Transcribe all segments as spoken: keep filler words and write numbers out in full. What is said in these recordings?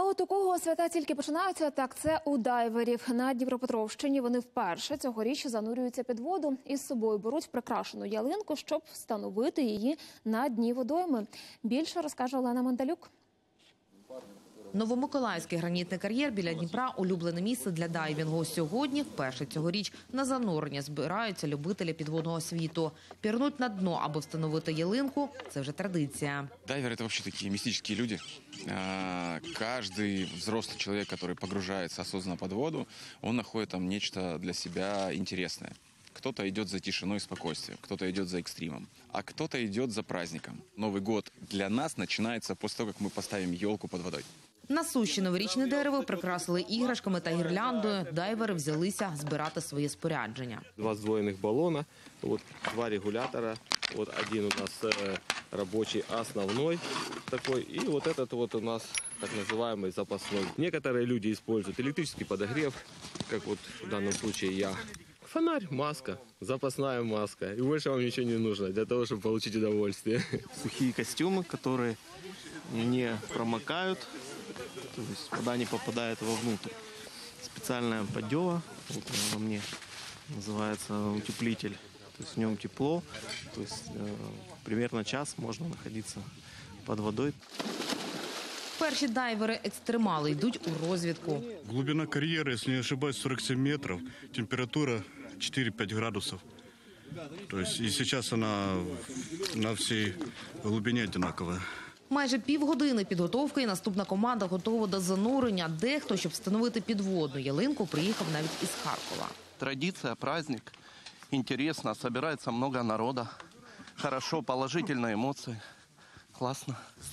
от у кого свята тільки починаються, так це у дайверів. На Дніпропетровщині вони вперше цьогоріч занурюються під воду і з собою беруть прикрашену ялинку, щоб встановити її на дні водойми. Більше розкаже Олена Мандалюк. Новомиколаївський гранітний кар'єр біля Дніпра – улюблене місце для дайвінгу. Сьогодні, вперше цьогоріч, на занурення збираються любителі підводного світу. Пірнуть на дно, аби встановити ялинку – це вже традиція. Дайверы – это вообще такие мистические люди. Каждый взрослый человек, который погружается осознанно под воду, он находит там нечто для себя интересное. Кто-то идет за тишиной и спокойствием, кто-то идет за экстримом, а кто-то идет за праздником. Новый год для нас начинается после того, как мы поставим елку под водой. На суші новорічне дерево прикрасили іграшками та гірляндою. Дайвери взялися збирати своє спорядження. Два сдвоенных баллона, вот, два регулятора. Вот один у нас э, рабочий основной такой, и вот этот вот у нас так называемый запасной. Некоторые люди используют электрический подогрев, как вот в данном случае я. Фонарь, маска, запасная маска. И больше вам ничего не нужно для того, чтобы получить удовольствие. Сухие костюмы, которые не промокают, то есть вода не попадает вовнутрь. Специальная поддева, вот она мне называется утеплитель. То есть в нем тепло, то есть э, примерно час можно находиться под водой. Перші дайвери-екстремали йдуть у розвідку. Глубина карьера, если не ошибаюсь, сорок семь метров, температура четыре-пять градусов. То есть и сейчас она на всей глубине одинаковая. Майже півгодини підготовки і наступна команда готова до занурення. Дехто, щоб встановити підводну ялинку, приїхав навіть із Харкова. Традиция, праздник, интересно, собирается много народа, хорошо, положительные эмоции, классно.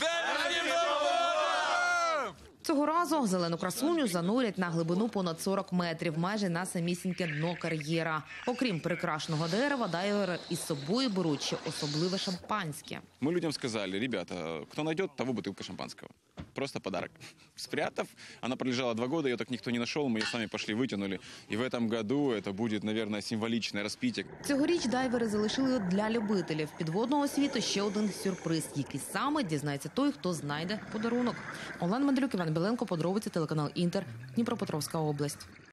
Цього разу зелену красуню занурять на глибину понад сорок метрів, майже на самісіньке дно кар'єра. Окрім прикрашеного дерева, дайвери із собою беруть ще особливе шампанське. Мы людям сказали: ребята, кто найдет, того бутылка шампанского. Просто подарок. Спрятав, она пролежала два года, ее так никто не нашел, мы ее сами пошли вытянули. И в этом году это будет, наверное, символичное распитие. Цьогоріч дайвери залишили для любителів підводного світу ще один сюрприз, який саме дізнається той, хто знайде подарунок. Олена Мандалюк, Іван Біленко, подробиці, телеканал Інтер, Дніпропетровська область.